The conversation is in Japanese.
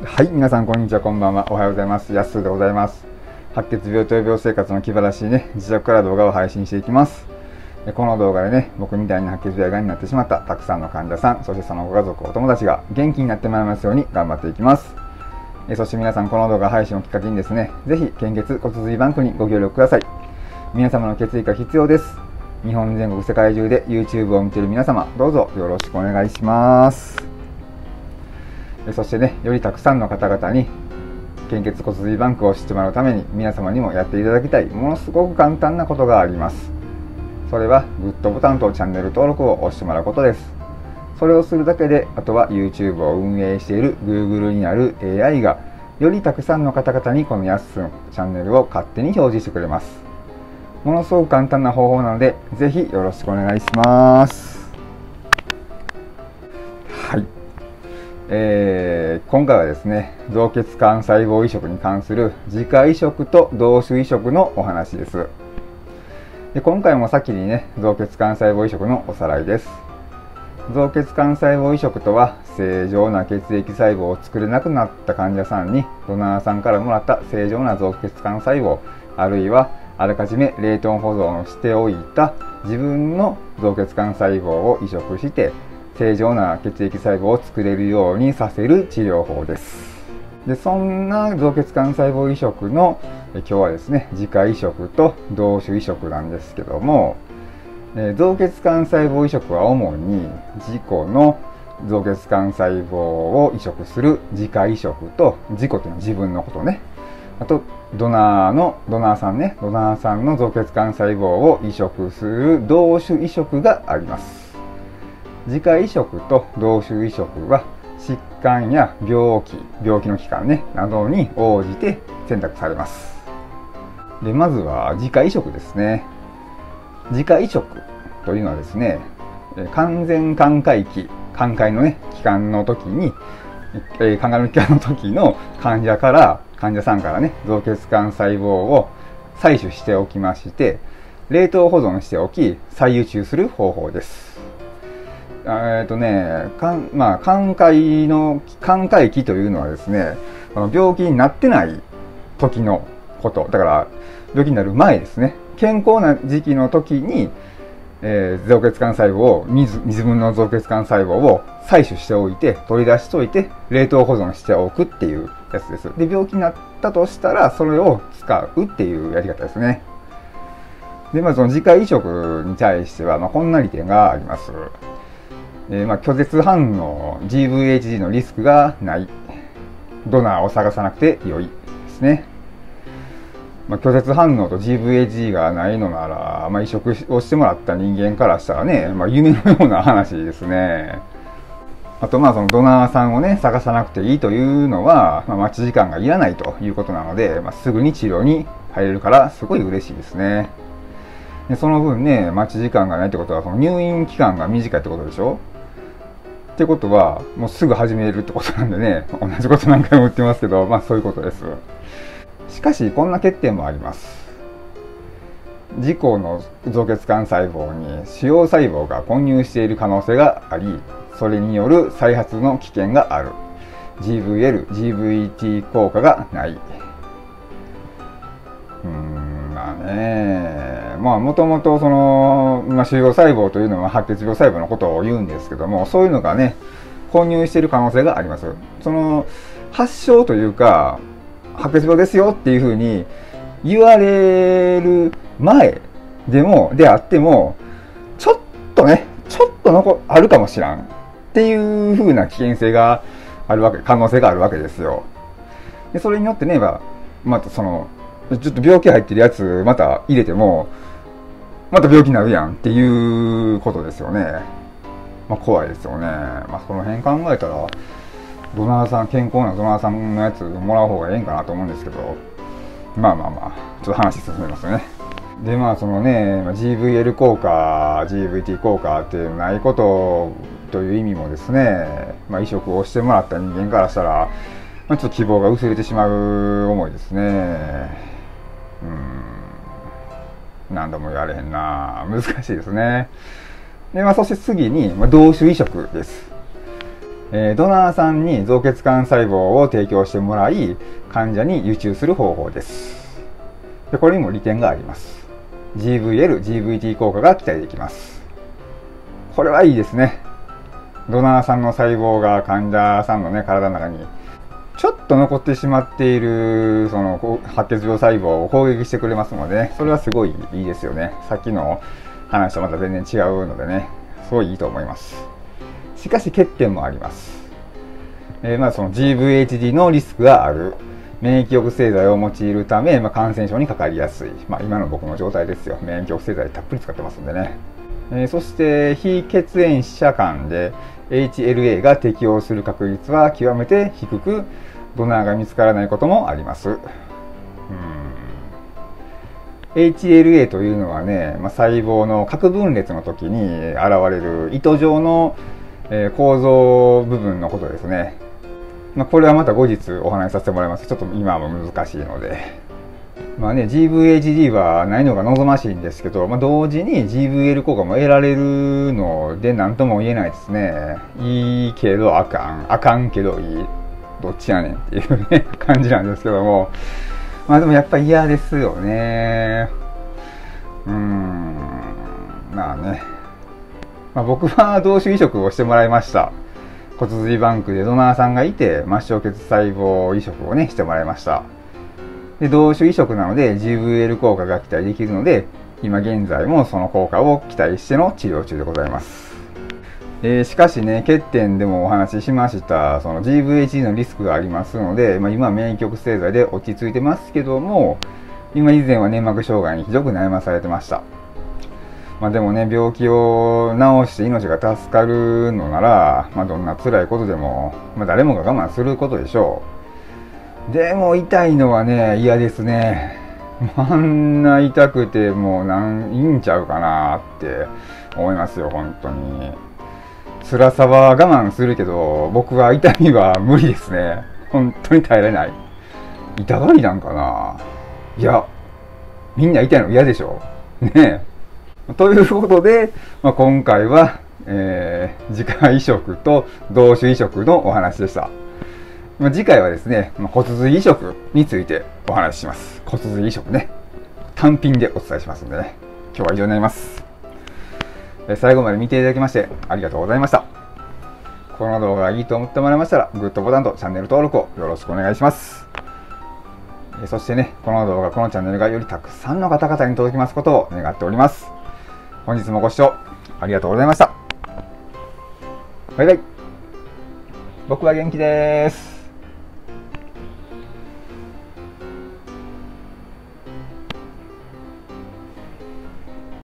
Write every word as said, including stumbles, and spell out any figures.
はい、皆さんこんにちは、こんばんは。おはようございます。やすでございます。白血病と予防生活の気晴らしいね、自宅から動画を配信していきます。この動画でね、僕みたいに白血病やがんになってしまったたくさんの患者さん、そしてそのご家族、お友達が元気になってもらいますように頑張っていきます。そして皆さん、この動画配信をきっかけにですね、ぜひ献血骨髄バンクにご協力ください。皆様の血液が必要です。日本全国世界中で YouTube を見ている皆様、どうぞよろしくお願いします。そしてね、よりたくさんの方々に献血骨髄バンクを知ってもらうために、皆様にもやっていただきたいものすごく簡単なことがあります。それはグッドボタンとチャンネル登録を押してもらうことです。それをするだけで、あとは YouTube を運営している Google にある エーアイ がよりたくさんの方々にこのやすのチャンネルを勝手に表示してくれます。ものすごく簡単な方法なので、ぜひよろしくお願いします。はい。えー、今回はですね、造血幹細胞移植に関する自家移植と同種移植のお話です。で今回も先にね、造血幹細胞移植のおさらいです。造血幹細胞移植とは、正常な血液細胞を作れなくなった患者さんにドナーさんからもらった正常な造血幹細胞、あるいはあらかじめ冷凍保存しておいた自分の造血幹細胞を移植して正常な血液細胞を作れるようにさせる治療法です。でそんな造血幹細胞移植の今日はですね、自家移植と同種移植なんですけども、造血幹細胞移植は主に自己の造血幹細胞を移植する自家移植と、自己というのは自分のことね、あとドナーのドナーさんねドナーさんの造血幹細胞を移植する同種移植があります。自家移植と同種移植は疾患や病気病気の期間ねなどに応じて選択されます。でまずは自家移植ですね。自家移植というのはですね、完全寛解期寛解のね期間の時に、えー、寛解の期間の時の患者から患者さんからね造血幹細胞を採取しておきまして、冷凍保存しておき再輸注する方法です。えっとね、かんまあ、寛解の寛解期というのはですね、病気になってない時のこと、だから病気になる前ですね、健康な時期の時に、えー、造血幹細胞を水自分の造血幹細胞を採取しておいて取り出しておいて冷凍保存しておくっていうやつです。で病気になったとしたらそれを使うっていうやり方ですね。でまあその自家移植に対しては、まあ、こんな利点があります。えー、まあ拒絶反応 ジーブイエイチジー のリスクがない、ドナーを探さなくて良いですね。まあ、拒絶反応と ジーブイエイチジー がないのなら、まあ、移植をしてもらった人間からしたらね、まあ、夢のような話ですね。あとまあそのドナーさんをね探さなくていいというのは、まあ、待ち時間がいらないということなので、まあ、すぐに治療に入れるからすごい嬉しいですね。でその分ね、待ち時間がないってことはその入院期間が短いってことでしょ。ってことはもうすぐ始めるってことなんでね、同じこと何回も言ってますけど、まあそういうことです。しかしこんな欠点もあります。自己の造血幹細胞に腫瘍細胞が混入している可能性があり、それによる再発の危険がある。 ジーブイエル、ジーブイティー 効果がない。うーんまあね、まあもともとその、まあ、腫瘍細胞というのは白血病細胞のことを言うんですけども、そういうのがね混入している可能性があります。その発症というか白血病ですよっていうふうに言われる前でもであっても、ちょっとねちょっと残あるかもしらんっていうふうな危険性があるわけ、可能性があるわけですよ。でそれによってね、またそのちょっと病気入ってるやつまた入れてもまた病気になるやんっていうことですよね。まあ怖いですよね。まあその辺考えたらドナーさん、健康なドナーさんのやつもらう方がええんかなと思うんですけど、まあまあまあちょっと話進めますよね。でまあそのね ジーブイエル 効果 ジーブイティー 効果ってないことという意味もですね、まあ、移植をしてもらった人間からしたら、まあ、ちょっと希望が薄れてしまう思いですね。うーん何度も言われへんな、難しいですね。で、まあ、そして次に、まあ、同種移植です。 えー、ドナーさんに造血幹細胞を提供してもらい、患者に輸注する方法です。でこれにも利点があります。ジーブイエル、ジーブイティー 効果が期待できます。これはいいですね。ドナーさんの細胞が患者さんのね、体の中にちょっと残ってしまっているその白血病細胞を攻撃してくれますので、ね、それはすごいいいですよね。さっきの話とまた全然違うのでね、すごいいいと思います。しかし欠点もあります。えー、まあその ジーブイエイチディー のリスクがある。免疫抑制剤を用いるため、まあ、感染症にかかりやすい。まあ、今の僕の状態ですよ。免疫抑制剤たっぷり使ってますんでね。えー、そして非血縁者間で エイチエルエー が適応する確率は極めて低く、ドナーが見つからないこともあります。うん、エイチエルエー というのはね、まあ、細胞の核分裂の時に現れる糸状の、えー、構造部分のことですね。まあ、これはまた後日お話しさせてもらいます。ちょっと今は難しいので。まあね、ジーブイエイチディー はないのが望ましいんですけど、まあ、同時に ジーブイエル 効果も得られるので何とも言えないですね。いいけどあかん。あかんけどいい。どっちやねんっていうね、感じなんですけども。まあでもやっぱ嫌ですよね。うーん。まあね。まあ、僕は同種移植をしてもらいました。骨髄バンクでドナーさんがいて、末梢血細胞移植をね、してもらいました。で、同種移植なので ジーブイエル 効果が期待できるので、今現在もその効果を期待しての治療中でございます。えー、しかしね、欠点でもお話ししました、その ジーブイエイチディー のリスクがありますので、まあ、今は免疫抑制剤で落ち着いてますけども、今以前は粘膜障害にひどく悩まされてました。まあでもね、病気を治して命が助かるのなら、まあどんな辛いことでも、まあ誰もが我慢することでしょう。でも痛いのはね、嫌ですね。あんな痛くてもうなんいいんちゃうかなって思いますよ、本当に。辛さは我慢するけど、僕は痛みは無理ですね。本当に耐えられない。痛がりなんかな。いや、みんな痛いの嫌でしょ。ねえ。ということで、まあ、今回は、えー、自家移植と同種移植のお話でした。まあ、次回はですね、まあ、骨髄移植についてお話しします。骨髄移植ね。単品でお伝えしますんでね。今日は以上になります。最後まで見ていただきましてありがとうございました。この動画がいいと思ってもらいましたら、グッドボタンとチャンネル登録をよろしくお願いします。そしてね、この動画、このチャンネルがよりたくさんの方々に届きますことを願っております。本日もご視聴ありがとうございました。バイバイ。僕は元気です。